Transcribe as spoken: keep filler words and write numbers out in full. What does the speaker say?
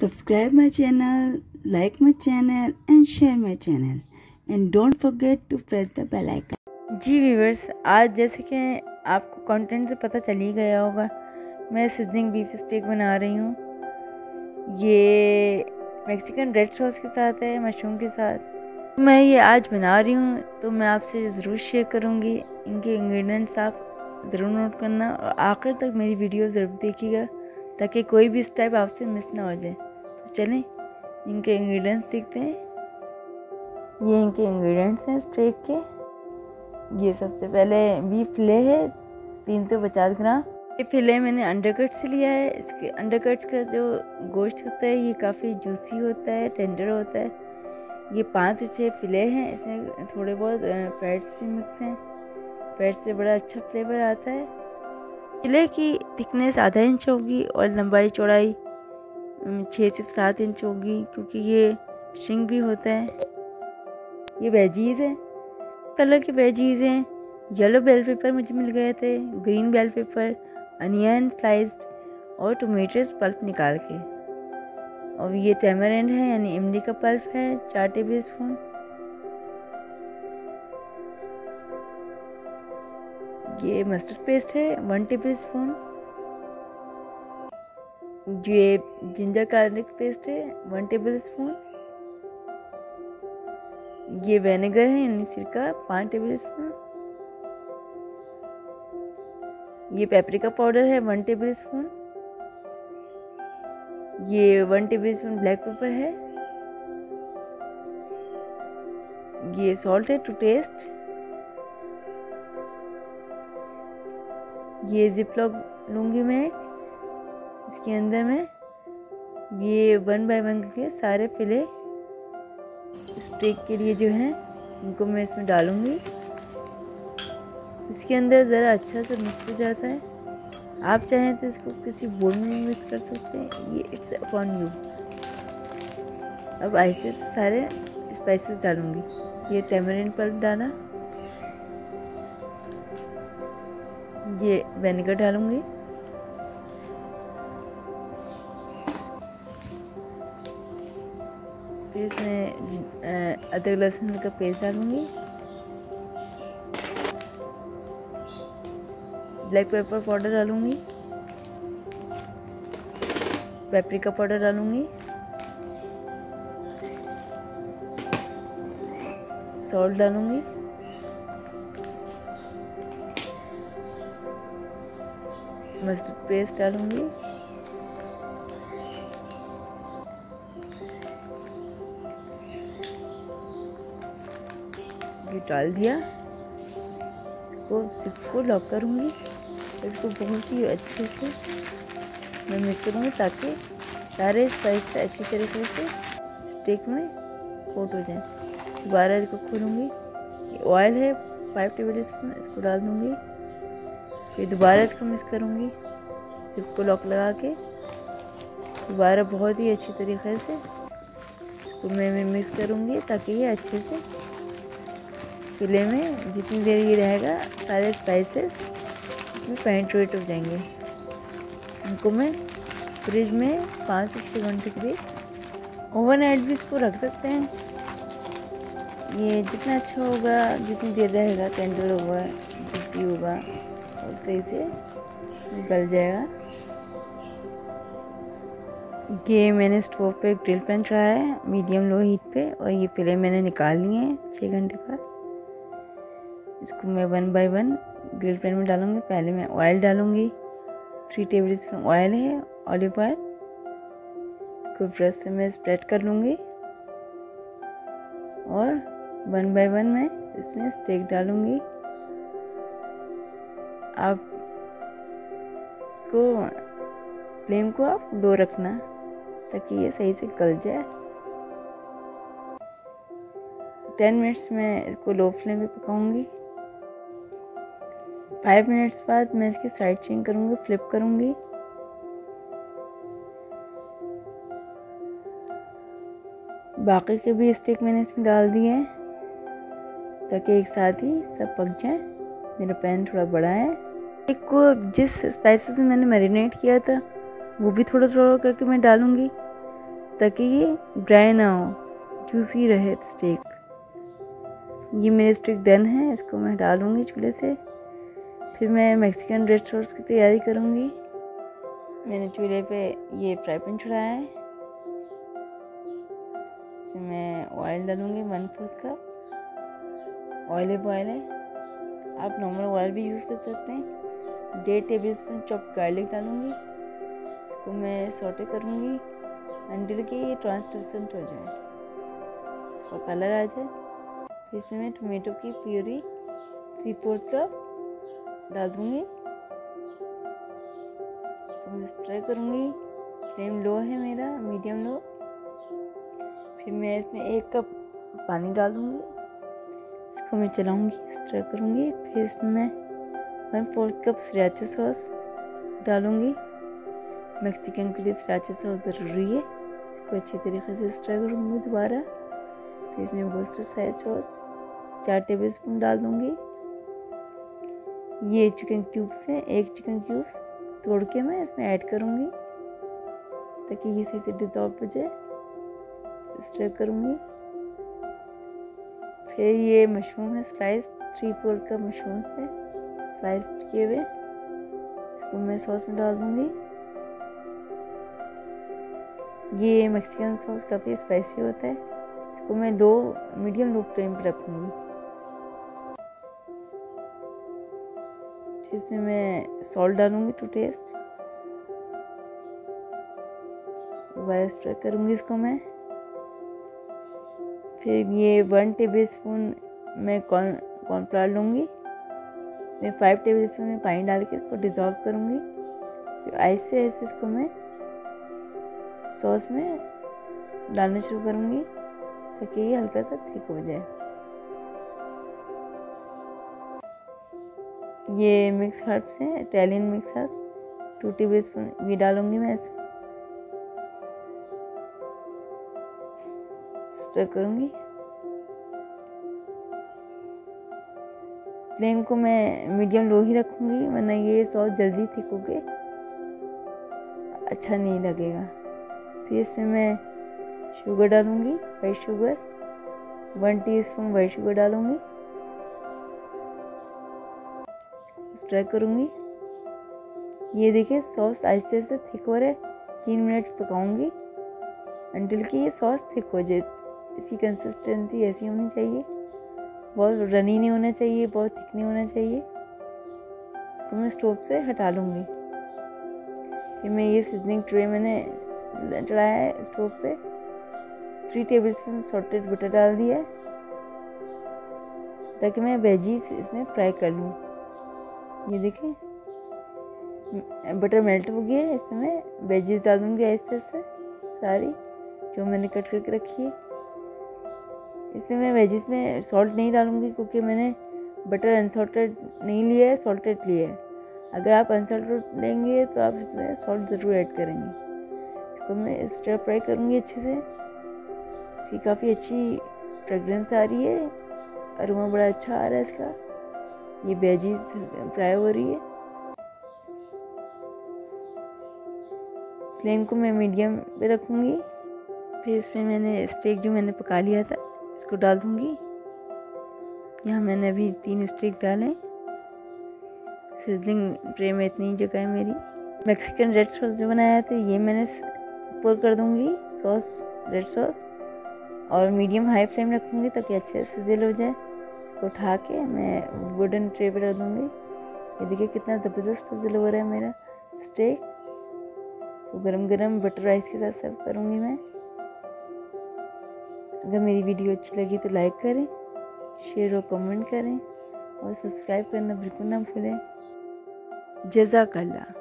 Subscribe my channel, like my channel and share my channel and don't forget to press the bell icon. जी viewers, आज जैसे कि आपको content से पता चल ही गया होगा, मैं सीजनिंग बीफ स्टेक बना रही हूँ। ये मैक्सिकन रेड सॉस के साथ है, मशरूम के साथ। मैं ये आज बना रही हूँ तो मैं आपसे ज़रूर शेयर करूँगी। इनके इंग्रेडिएंट्स आप ज़रूर नोट करना और आखिर तक मेरी वीडियो ज़रूर देखिएगा ताकि कोई भी स्टेप आपसे मिस ना हो जाए। तो चलें इनके इंग्रेडिएंट्स देखते हैं। ये इनके इंग्रेडिएंट्स हैं स्टेक के। ये सबसे पहले बीफ फिले है तीन सौ पचास ग्राम। ये फिले मैंने अंडरकट से लिया है। इसके अंडरकट का जो गोश्त होता है ये काफ़ी जूसी होता है, टेंडर होता है। ये पाँच से छः फिले हैं, इसमें थोड़े बहुत फैट्स भी मिक्स हैं। फैट से बड़ा अच्छा फ्लेवर आता है। फिले की थिकनेस आधा इंच होगी और लंबाई चौड़ाई छः से सात इंच होगी, क्योंकि ये फिशिंग भी होता है। ये वेजीज़ है, कलर के वेजीज़ हैं। येलो बेल पेपर मुझे मिल गए थे, green bell pepper, onion sliced और टोमेटोज पल्प निकाल के। और ये टैमरिंड है यानी इमली का पल्प है, चार टेबल स्पून। ये मस्टर्ड पेस्ट है, वन टेबल स्पून। ये जिंजर गार्लिक पेस्ट है, वन टेबल स्पून। ये विनेगर है यानी सिरका, पाँच टेबल स्पून। ये पेपरिका पाउडर है, वन टेबल स्पून। ये one tablespoon black pepper है। ये सॉल्ट है टू टेस्ट। ये जिपलॉक लूँगी मैं इसके अंदर में। ये वन बाय वन करके सारे फिले स्टेक के लिए जो है इनको मैं इसमें डालूंगी। इसके अंदर ज़रा अच्छा से मिक्स हो जाता है। आप चाहें तो इसको किसी बोल में मिक्स कर सकते हैं, ये इट्स अपॉन यू। अब ऐसे से सारे स्पाइसेस डालूंगी। ये टैमरिंड पल्प डाला, ये विनेगर डालूंगी, फिर इसमें अदरक लहसुन का पेस्ट डालूंगी, ब्लैक पेपर पाउडर डालूंगी, पेपरिका पाउडर डालूंगी, सॉल्ट डालूंगी, मस्टर्ड पेस्ट डालूंगी, ये डाल दिया। इसको सबको लॉक करूंगी। इसको बहुत ही अच्छे से मैं मिक्स करूँगी ताकि सारे स्पाइस अच्छी तरीके से स्टेक में कोट हो जाए। दोबारा इसको खोलूँगी। ऑयल है फाइव टेबल स्पून, इसको डाल दूँगी। फिर दोबारा इसको मिक्स करूँगी, सबको लॉक लगा के दोबारा बहुत ही अच्छी तरीके से इसको मैं मिक्स करूँगी ताकि ये अच्छे से फिले में जितनी देर ये रहेगा सारे स्पाइसेस में पेनिट्रेट हो जाएंगे। इनको मैं फ्रिज में पाँच से छः घंटे के लिए ओवरनाइट भी इसको रख सकते हैं। ये जितना अच्छा होगा, जितनी देर रहेगा, टेंडर होगा, जूसी होगा, उस तरह से गल जाएगा। ये मैंने स्टोव पे ग्रिल पैन रखा है मीडियम लो हीट पे, और ये फिले मैंने निकाल लिए हैं छः घंटे बाद। इसको मैं one by one grill pan में डालूंगी। पहले मैं ऑयल डालूंगी, थ्री टेबल स्पून ऑयल है, ऑलिव ऑयल। इसको ब्रश से मैं स्प्रेड कर लूँगी और वन बाय वन मैं इसमें स्टेक डालूंगी। आप इसको फ्लेम को आप लो रखना ताकि ये सही से गल जाए। टेन मिनट्स में इसको लो फ्लेम पे पकाऊंगी। फाइव मिनट्स बाद मैं इसकी साइड चेंज करूंगी, फ्लिप करूंगी। बाकी के भी स्टेक मैंने इसमें डाल दिए हैं ताकि एक साथ ही सब पक जाए। मेरा पैन थोड़ा बड़ा है। एक को जिस स्पाइसेस में मैंने मैरिनेट किया था वो भी थोड़ा थोड़ा करके मैं डालूंगी ताकि ये ड्राई ना हो, जूसी रहे स्टेक। ये मेरे स्टेक डन है, इसको मैं डालूँगी चूल्हे से। फिर मैं मैक्सिकन रेड सॉस की तैयारी करूँगी। मैंने चूल्हे पे ये फ्राई पैन चढ़ाया है, इसमें मैं ऑयल डालूँगी one fourth cup. Olive oil है, आप नॉर्मल ऑयल भी यूज़ कर सकते हैं। डेढ़ टेबल स्पून चॉप गार्लिक डालूँगी, इसको मैं सौटे करूँगी अंटिल कि ये ट्रांसलूसेंट हो जाए और कलर आ जाए। फिर इसमें मैं टोमेटो की प्यूरी थ्री फोर्थ कप डाल दूँगी, इसको मैं स्टर करूँगी। फ्लेम लो है मेरा, मीडियम लो। फिर मैं इसमें एक कप पानी डाल दूँगी, इसको मैं चलाऊँगी, स्टर करूँगी। फिर इसमें मैं one fourth cup sriracha sauce डालूँगी। मैक्सिकन के लिए श्रीराचा सॉस ज़रूरी है। इसको अच्छी तरीके से स्टर करूँगी दोबारा। फिर इसमें वोस्टरशायर सॉस चार टेबल स्पून डाल दूँगी। ये चिकन क्यूब्स हैं, एक चिकन क्यूब्स तोड़ के मैं इसमें ऐड करूँगी ताकि ये सही से डिज़ोल्व हो जाए। स्टर करूँगी। फिर ये मशरूम है स्लाइस, थ्री फोर्थ का मशरूम्स है स्लाइस किए हुए, इसको मैं सॉस में डाल दूँगी। ये मैक्सिकन सॉस काफ़ी स्पाइसी होता है, इसको मैं लो मीडियम लो फ्लेम पर रखूँगी। इसमें मैं सॉल्ट डालूँगी टू टेस्ट। दोबारा स्टर करूँगी इसको मैं। फिर ये वन टेबल स्पून मैं कॉर्न कॉर्नफ्लावर लूँगी। मैं फाइव टेबल स्पून में पानी डाल के इसको डिज़ोल्व करूँगी। फिर ऐसे ऐसे इसको मैं सॉस में डालना शुरू करूँगी ताकि ये हल्का सा थिक हो जाए। ये मिक्स हर्ब्स हैं, Italian mix herbs, two tablespoon ये डालूँगी मैं इसमें। स्टर करूँगी। फ्लेम को मैं मीडियम लो ही रखूँगी वरना ये सॉस जल्दी थिक हो के अच्छा नहीं लगेगा। फिर इसमें मैं शुगर डालूँगी, white sugar one teaspoon white sugar डालूँगी। स्टर करूँगी। ये देखिए सॉस आहिस्ते आहिस्ते थिक हो रहा है। तीन मिनट पकाऊँगी अंटिल कि ये सॉस थिक हो जाए। इसकी कंसिस्टेंसी ऐसी होनी चाहिए, बहुत रनी नहीं होना चाहिए, बहुत थिक नहीं होना चाहिए। इसको मैं स्टोव से हटा लूँगी। फिर मैं ये सीजनिंग ट्रे मैंने चढ़ाया है स्टोव पे, three tablespoon salted butter डाल दिया है ताकि मैं वेजीज इसमें फ्राई कर लूँ। ये देखिए बटर मेल्ट हो गया है, इसमें मैं वेजीज डाल दूँगी आहिस्ते से सारी जो मैंने कट करके रखी है। इसमें मैं वेजिस में सॉल्ट नहीं डालूँगी क्योंकि मैंने बटर अनसॉल्टेड नहीं लिया है, सॉल्टेड लिया है। अगर आप अनसॉल्टेड लेंगे तो आप इसमें सॉल्ट ज़रूर ऐड करेंगे। इसको मैं स्टर फ्राई करूँगी अच्छे से। इसकी काफ़ी अच्छी फ्रेगरेंस आ रही है, अरोमा बड़ा अच्छा आ रहा है इसका। ये वेजीज फ्राई हो रही है। फ्लेम को मैं मीडियम पे रखूँगी। फिर इसमें मैंने स्टेक जो मैंने पका लिया था इसको डाल दूँगी। यहाँ मैंने अभी तीन स्टेक डाले। सिजलिंग ट्रे में इतनी जगह है मेरी। मैक्सिकन रेड सॉस जो बनाया था ये मैंने पोर कर दूँगी सॉस, रेड सॉस, और मीडियम हाई फ्लेम रखूँगी ताकि अच्छे से सिजल हो जाए। इसको उठा के मैं वुडन ट्रे पर रख दूँगी। ये देखिए कितना ज़बरदस्त सिजल हो रहा है मेरा स्टेक। तो गरम गरम बटर राइस के साथ सर्व करूँगी मैं। अगर मेरी वीडियो अच्छी लगी तो लाइक करें, शेयर और कमेंट करें और सब्सक्राइब करना बिल्कुल ना भूलें। जज़ाकल्लाह।